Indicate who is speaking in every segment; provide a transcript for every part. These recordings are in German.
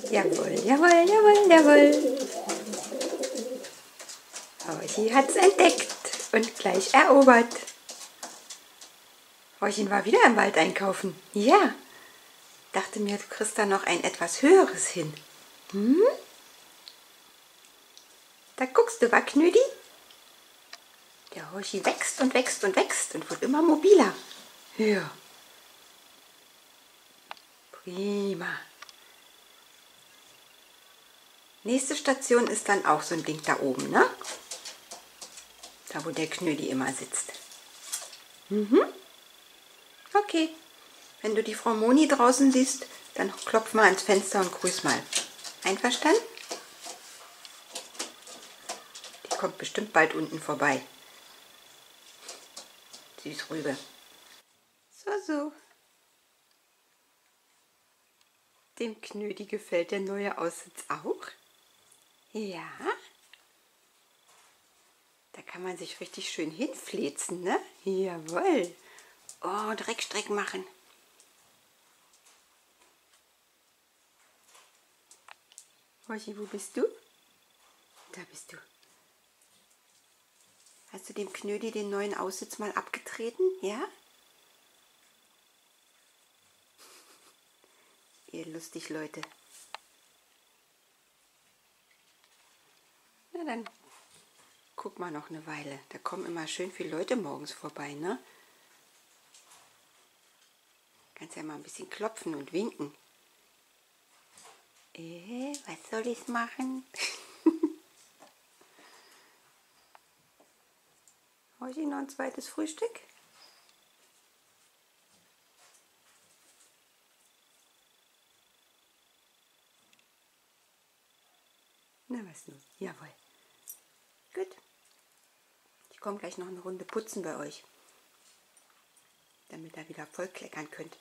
Speaker 1: Jawohl, jawohl, jawohl, jawohl. Horchi hat's entdeckt und gleich erobert. Horchin war wieder im Wald einkaufen. Ja. Dachte mir, du kriegst da noch ein etwas höheres hin. Hm? Da guckst du, wa Knödi? Der Horchi wächst und wächst und wächst und wird immer mobiler. Ja. Prima. Nächste Station ist dann auch so ein Ding da oben, ne? Da, wo der Knödi immer sitzt. Mhm. Okay. Wenn du die Frau Moni draußen siehst, dann klopf mal ans Fenster und grüß mal. Einverstanden? Die kommt bestimmt bald unten vorbei. Süß Rübe. So. Dem Knödi gefällt der neue Aussitz auch. Ja. Da kann man sich richtig schön hinflezen, ne? Jawohl. Oh, Dreckstreck machen. Horchi, wo bist du? Da bist du. Hast du dem Knödi den neuen Aussitz mal abgetreten? Ja? Ihr lustig Leute. Na dann, guck mal noch eine Weile. Da kommen immer schön viele Leute morgens vorbei, ne? Kannst ja mal ein bisschen klopfen und winken. Was soll ich machen? Horchi, noch ein zweites Frühstück? Na was nun? Jawohl. Gut. Ich komme gleich noch eine Runde putzen bei euch, damit ihr wieder voll kleckern könnt.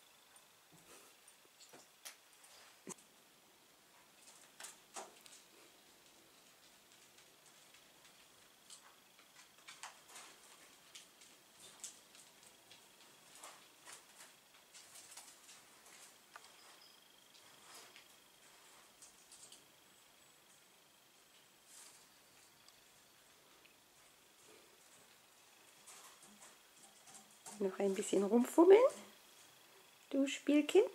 Speaker 1: Noch ein bisschen rumfummeln, du Spielkind.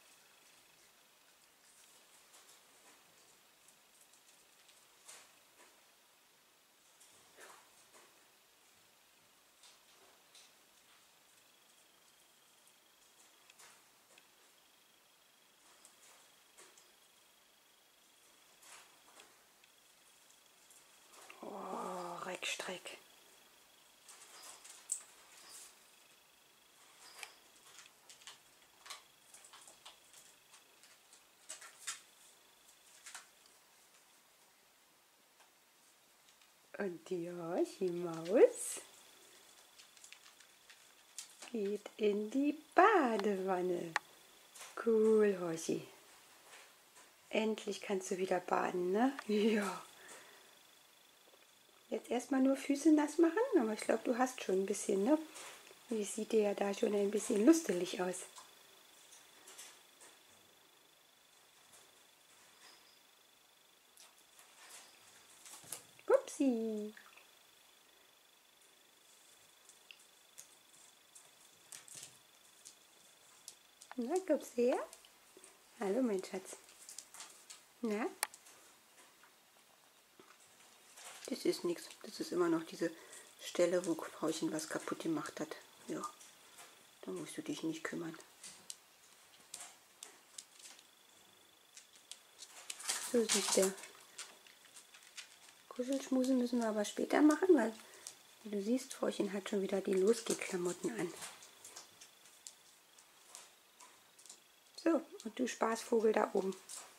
Speaker 1: Oh, Reckstreck. Und die Horchi-Maus geht in die Badewanne. Cool, Horchi. Endlich kannst du wieder baden, ne? Ja. Jetzt erstmal nur Füße nass machen, aber ich glaube, du hast schon ein bisschen, ne? Wie sieht dir ja da schon ein bisschen lustig aus. Upsi. Na, kommst du her? Hallo, mein Schatz. Na? Das ist nichts. Das ist immer noch diese Stelle, wo Horchen was kaputt gemacht hat. Ja, da musst du dich nicht kümmern. So sieht der. Kuschelschmusen müssen wir aber später machen, weil, wie du siehst, Horchen hat schon wieder die Losgeh-Klamotten an. So, und du Spaßvogel da oben.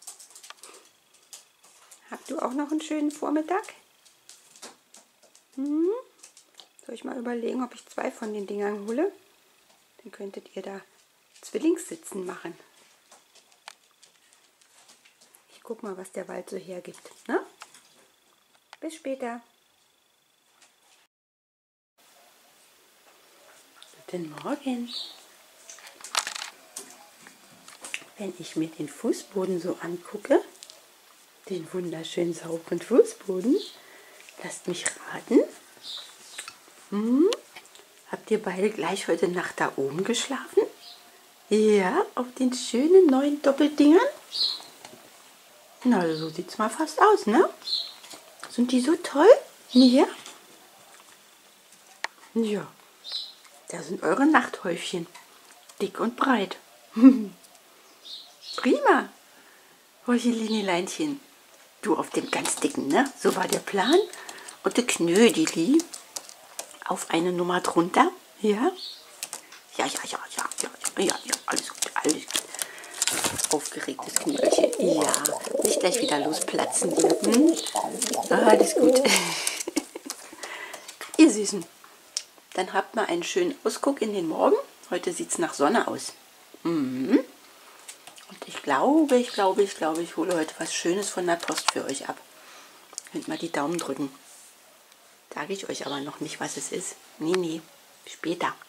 Speaker 1: Habt du auch noch einen schönen Vormittag? Hm? Soll ich mal überlegen, ob ich 2 von den Dingern hole? Dann könntet ihr da Zwillingssitzen machen. Ich guck mal, was der Wald so hergibt. Ne? Bis später. Guten Morgen. wenn ich mir den Fußboden so angucke, den wunderschönen sauberen Fußboden, lasst mich raten. Habt ihr beide gleich heute Nacht da oben geschlafen? Ja, auf den schönen neuen Doppeldingern? Na, so sieht es mal fast aus, ne? Sind die so toll? Ja? Ja, da sind eure Nachthäufchen. Dick und breit. Prima. Horchelineleinchen. Du auf dem ganz dicken, ne? So war der Plan. Und der Knödeli auf eine Nummer drunter. Ja? Ja, alles gut, alles gut. Aufgeregtes Knödelchen. Ja, nicht gleich wieder losplatzen hier. Alles gut. Ihr Süßen, dann habt mal einen schönen Ausguck in den Morgen. Heute sieht es nach Sonne aus. Und ich glaube, ich hole heute was Schönes von der Post für euch ab. Könnt mal die Daumen drücken. Sage ich euch aber noch nicht, was es ist. Nee, später.